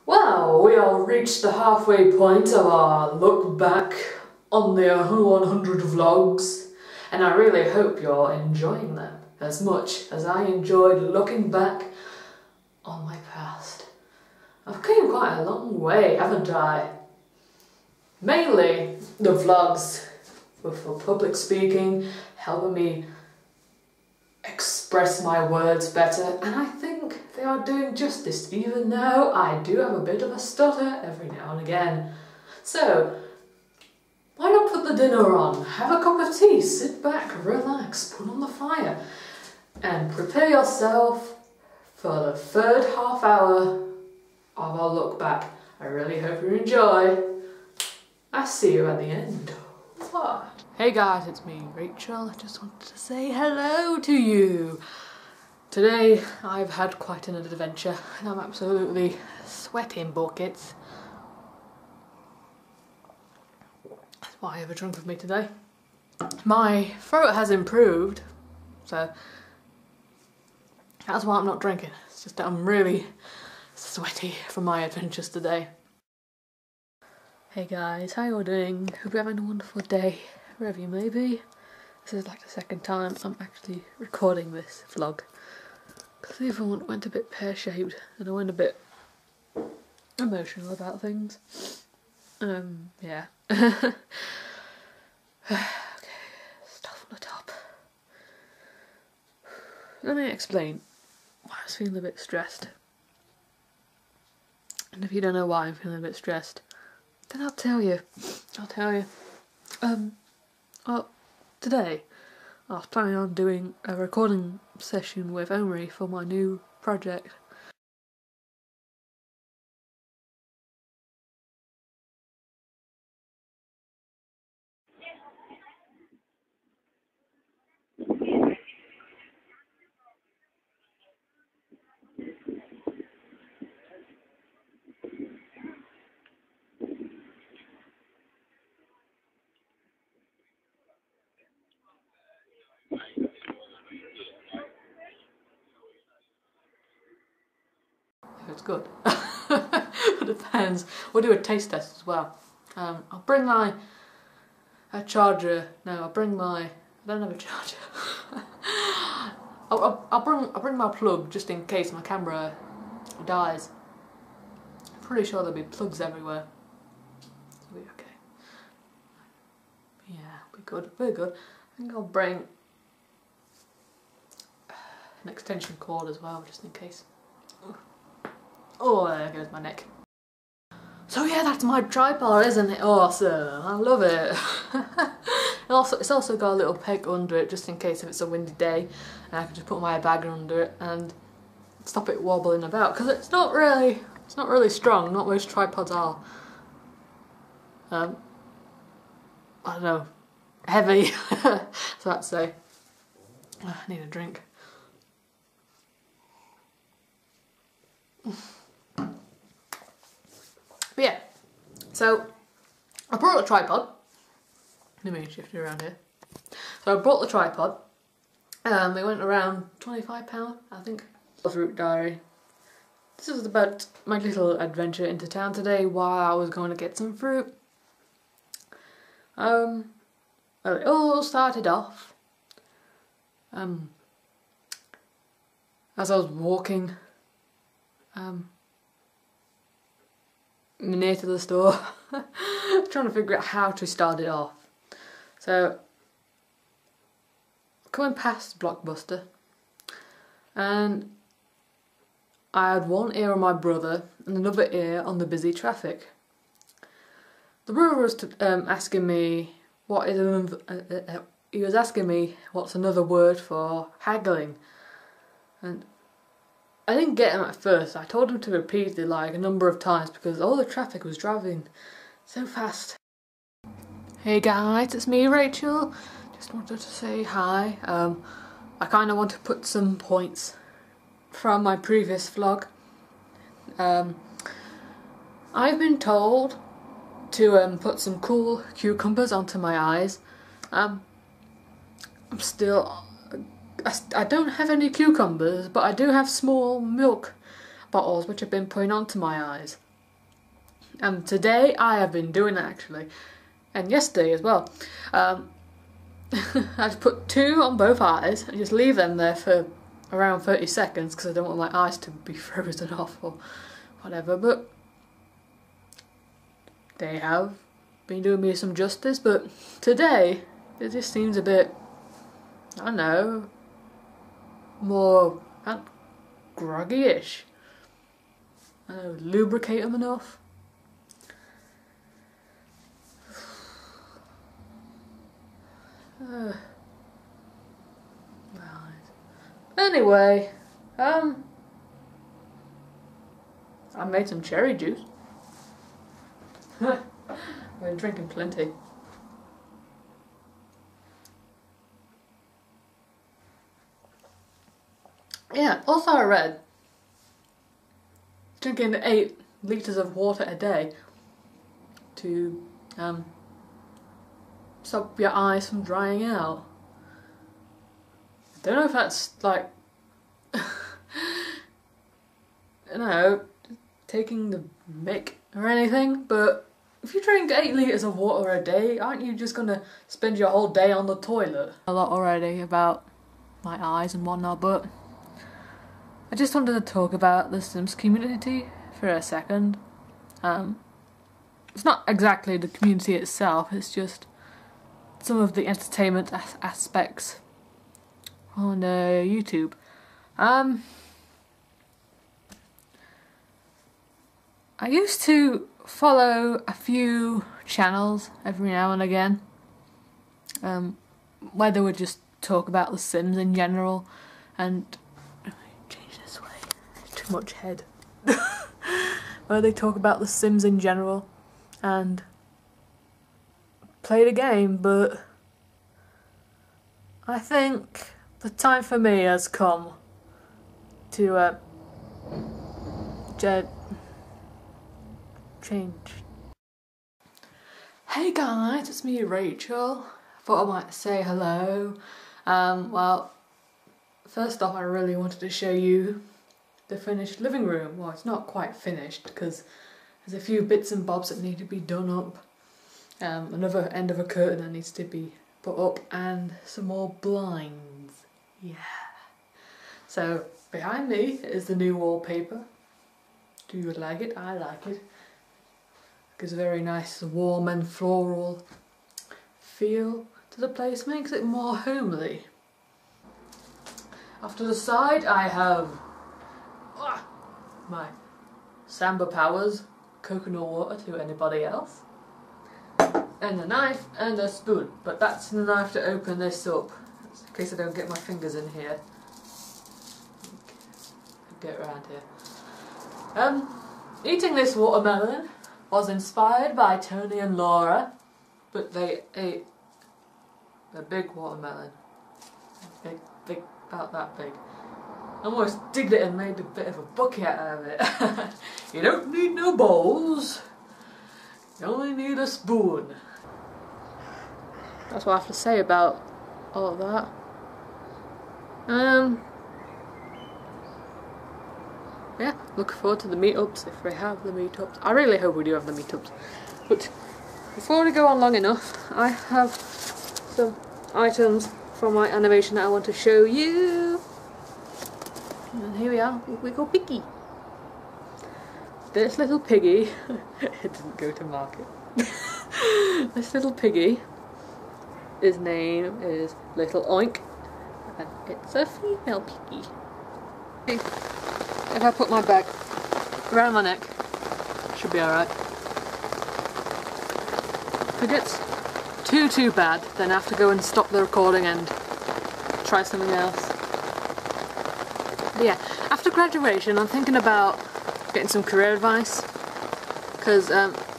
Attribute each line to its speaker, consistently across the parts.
Speaker 1: Well, we all reached the halfway point of our look back on the 100 vlogs, and I really hope you're enjoying them as much as I enjoyed looking back on my past. I've come quite a long way, haven't I? Mainly the vlogs were for public speaking, helping me express my words better, and I think they are doing justice, even though I do have a bit of a stutter every now and again. So, why not put the dinner on, have a cup of tea, sit back, relax, put on the fire, and prepare yourself for the third half hour of our look back. I really hope you enjoy. I'll see you at the end. Bye. Hey guys, it's me, Rachel. I just wanted to say hello to you. Today I've had quite an adventure and I'm absolutely sweating buckets. That's why I have a drink with me today. My throat has improved, so that's why I'm not drinking. It's just that I'm really sweaty from my adventures today. Hey guys, how you all doing? Hope you're having a wonderful day, wherever you may be. This is like the second time I'm actually recording this vlog, because the other one went a bit pear-shaped and I went a bit emotional about things. Yeah. Okay, stuff on the top. Let me explain why I was feeling a bit stressed. And if you don't know why I'm feeling a bit stressed, then I'll tell you. Well, today I was planning on doing a recording session with Omri for my new project. If it's good. It depends. We'll do a taste test as well. I'll bring my charger. No, I'll bring my. I don't have a charger. I'll bring my plug just in case my camera dies. I'm pretty sure there'll be plugs everywhere. It'll be okay. Yeah, be good. Very good. I think I'll bring an extension cord as well, just in case. Oh, there goes my neck. So yeah, that's my tripod, isn't it awesome? I love it. It's also got a little peg under it, just in case if it's a windy day, and I can just put my bag under it and stop it wobbling about. Because it's not really strong. Not most tripods are. I don't know, heavy. So I'd say. I need a drink. But yeah, so I brought a tripod. Let me shift it around here. So I brought the tripod. They went around £25, I think. Fruit diary. This is about my little adventure into town today while I was going to get some fruit. Well, it all started off as I was walking near to the store, trying to figure out how to start it off. So, coming past Blockbuster, and I had one ear on my brother and another ear on the busy traffic. The brother was asking me he was asking me what's another word for haggling, and I didn't get him at first. I told him to repeat it like a number of times because all the traffic was driving so fast. Hey guys, it's me, Rachel. Just wanted to say hi. I kind of want to put some points from my previous vlog. I've been told to put some cool cucumbers onto my eyes. I don't have any cucumbers, but I do have small milk bottles which have been put onto my eyes. And today I have been doing that actually, and yesterday as well. I just put 2 on both eyes and just leave them there for around 30 seconds because I don't want my eyes to be frozen off or whatever, but they have been doing me some justice. But today it just seems a bit, I don't know, more groggy-ish. I don't know, lubricate them enough. Right. Anyway, I made some cherry juice. I've been drinking plenty. Yeah, also I read drinking 8 litres of water a day to stop your eyes from drying out. I don't know if that's like, I don't know, taking the mick or anything, but if you drink 8 litres of water a day, aren't you just gonna spend your whole day on the toilet? A lot already about my eyes and whatnot, but I just wanted to talk about the Sims community for a second. It's not exactly the community itself, it's just some of the entertainment aspects on YouTube. I used to follow a few channels every now and again, where they would just talk about The Sims in general, and change this way, too much head. Where they talk about The Sims in general and play the game, but I think the time for me has come to change. Hey guys, it's me, Rachel. Thought I might say hello. Well, first off, I really wanted to show you the finished living room. Well, it's not quite finished because there's a few bits and bobs that need to be done up. Another end of a curtain that needs to be put up, and some more blinds. Yeah. So behind me is the new wallpaper. Do you like it? I like it. Gives a very nice warm and floral feel to the place, makes it more homely. Off to the side I have my Samba Powers coconut water to anybody else, and a knife and a spoon, but that's the knife to open this up in case I don't get my fingers in here. Get around here. Eating this watermelon was inspired by Tony and Laura, but they ate a big watermelon, big, about that big. Almost digged it and made a bit of a bucket out of it. You don't need no bowls, you only need a spoon. That's what I have to say about all of that. Yeah, look forward to the meetups if we have the meetups. I really hope we do have the meetups. But before we go on long enough, I have some items from my animation that I want to show you. And here we are, we go Piggy. This little piggy, it didn't go to market. This little piggy, his name is Little Oink, and it's a female piggy. If I put my bag around my neck, should be alright. If it gets too bad, then I have to go and stop the recording and try something else. But yeah, after graduation I'm thinking about getting some career advice, because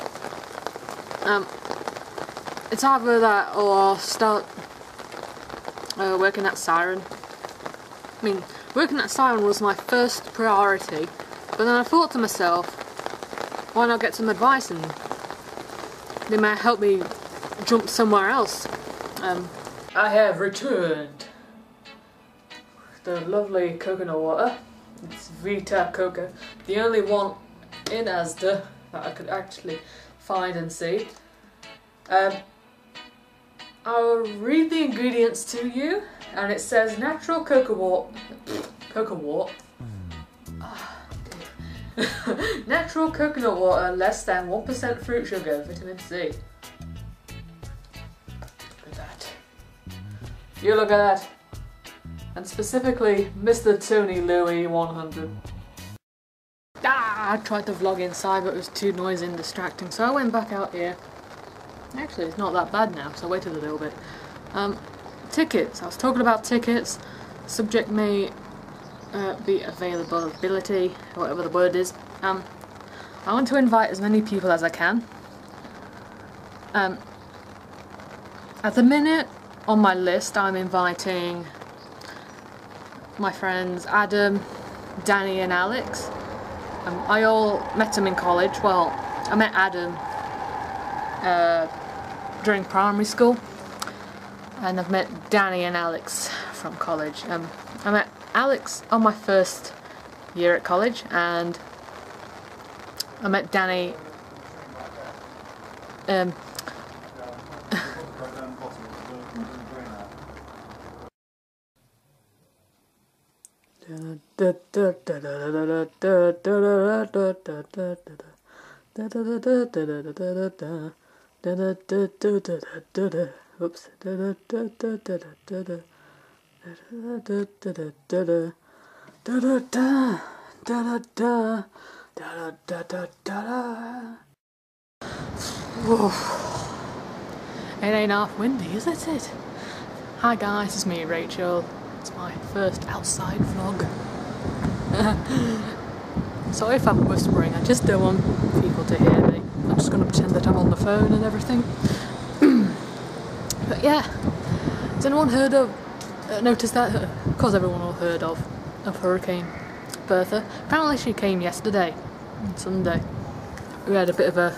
Speaker 1: it's either that or start working at Siren. I mean, working at Siren was my first priority, but then I thought to myself, why not get some advice and they might help me jump somewhere else. I have returned the lovely coconut water. It's Vita Coco, the only one in Asda that I could actually find and see. I'll read the ingredients to you, and it says natural cocoa water. Natural coconut water, less than 1% fruit sugar, vitamin C. Look at that. You look at that. And specifically, Mr. Tony Louie 100. I tried to vlog inside, but it was too noisy and distracting, so I went back out here. Actually, it's not that bad now, so I waited a little bit. Tickets. I was talking about tickets. Subject may be availability, or whatever the word is. I want to invite as many people as I can. At the minute, on my list, I'm inviting my friends Adam, Danny and Alex. I all met them in college. Well, I met Adam during primary school, and I've met Danny and Alex from college. I met Alex on my first year at college, and I met Danny oops. It ain't half windy, isn't it? Hi guys, it's me, Rachel. It's my first outside vlog. Sorry if I'm whispering, I just don't want people to hear me. I'm just going to pretend that I'm on the phone and everything. But yeah, has anyone heard of, noticed that? Of course everyone will heard of Hurricane Bertha. Apparently she came yesterday, on Sunday. We had a bit of a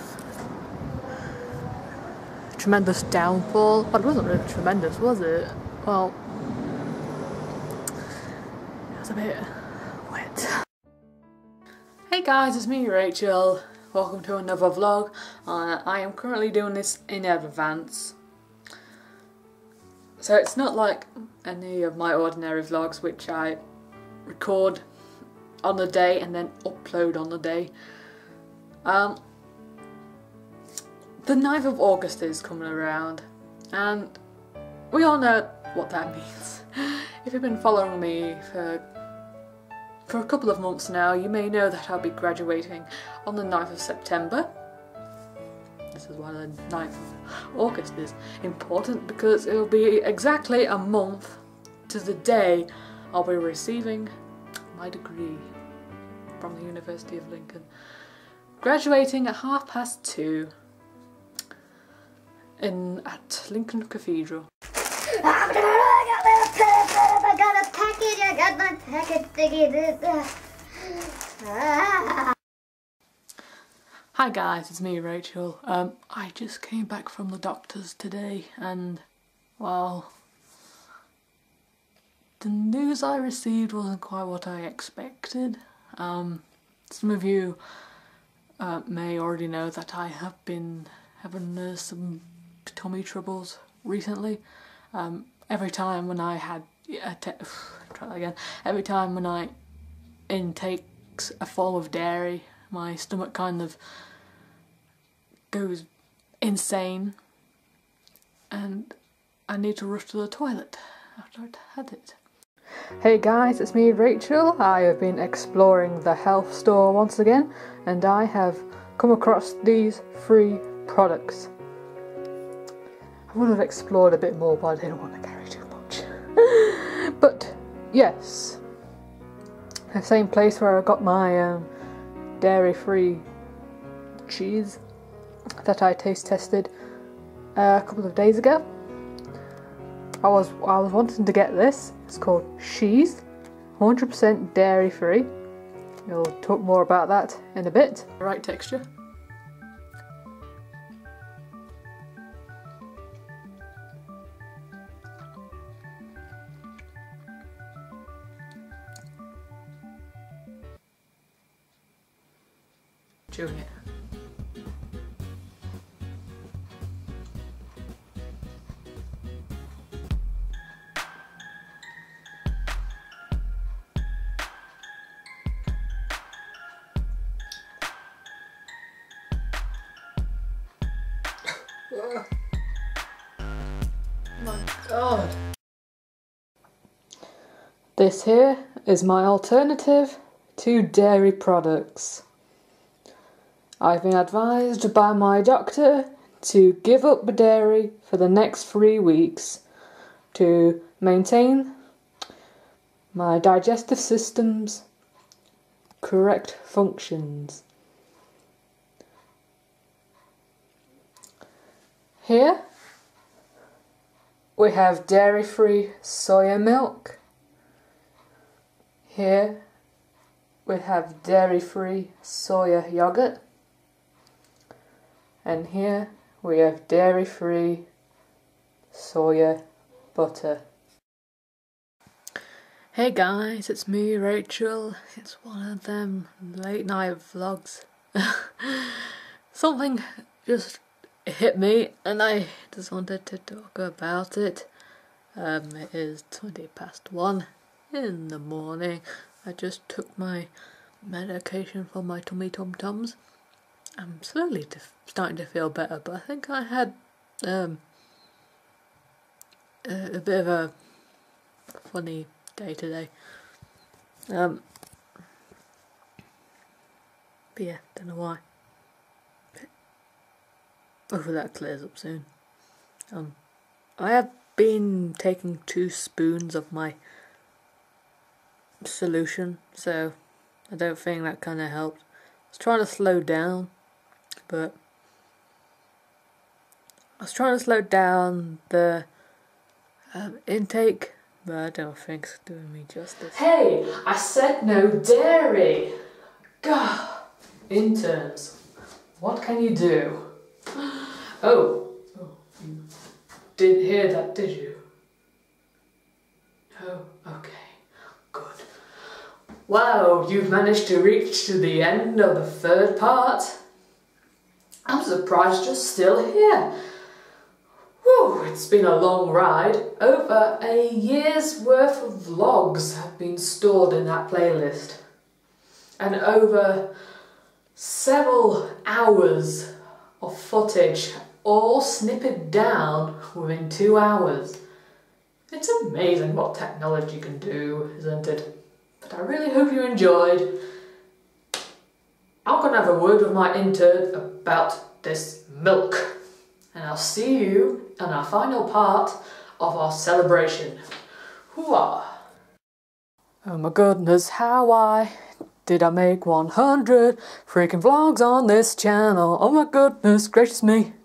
Speaker 1: tremendous downfall. Well, it wasn't really tremendous, was it? Well, it was a bit wet. Hey guys, it's me, Rachel. Welcome to another vlog. I am currently doing this in advance. So it's not like any of my ordinary vlogs which I record on the day and then upload on the day. The 9th of August is coming around, and we all know what that means. If you've been following me for a couple of months now, you may know that I'll be graduating on the 9th of September. This is why the 9th of August is important, because it will be exactly a month to the day I'll be receiving my degree from the University of Lincoln. Graduating at 2:30 at Lincoln Cathedral.
Speaker 2: I got a package, I got my package thingy.
Speaker 1: Hi guys, it's me, Rachel. I just came back from the doctor's today, and well, the news I received wasn't quite what I expected. Some of you may already know that I have been having some tummy troubles recently. Every time when I had every time when I intake a form of dairy, my stomach kind of goes insane, and I need to rush to the toilet after I'd had it. Hey guys, it's me, Rachel. I have been exploring the health store once again, and I have come across these 3 products. I would have explored a bit more, but I didn't want to carry too much. But yes, the same place where I got my dairy-free cheese that I taste tested a couple of days ago. I was wanting to get this. It's called Sheese, 100% dairy-free. We'll talk more about that in a bit. Right texture. Chewing it. My God. This here is my alternative to dairy products. I've been advised by my doctor to give up dairy for the next 3 weeks to maintain my digestive system's correct functions. Here we have dairy-free soya milk. Here we have dairy-free soya yogurt. And here we have dairy-free soya butter. Hey guys, it's me, Rachel. It's one of them late night vlogs. Something just hit me and I just wanted to talk about it. It is 1:20 in the morning. I just took my medication for my tummy tum-tums. I'm slowly starting to feel better, but I think I had a bit of a funny day today. But yeah, don't know why. Hopefully that clears up soon. I have been taking 2 spoons of my solution, so I don't think that kind of helped. I was trying to slow down, but I was trying to slow down the intake, but I don't think it's doing me justice. Hey, I said no dairy! Gah! Interns, what can you do? Oh, you didn't hear that, did you? No? Okay, good. Wow, you've managed to reach to the end of the 3rd part. I'm surprised you're still here. Whew, it's been a long ride. Over a year's worth of vlogs have been stored in that playlist. And over several hours of footage, all snipped down within 2 hours. It's amazing what technology can do, isn't it? But I really hope you enjoyed. I'm going to have a word with my intern about this milk. And I'll see you in our final part of our celebration. Hooah! Oh my goodness, how did I make 100 freaking vlogs on this channel? Oh my goodness gracious me.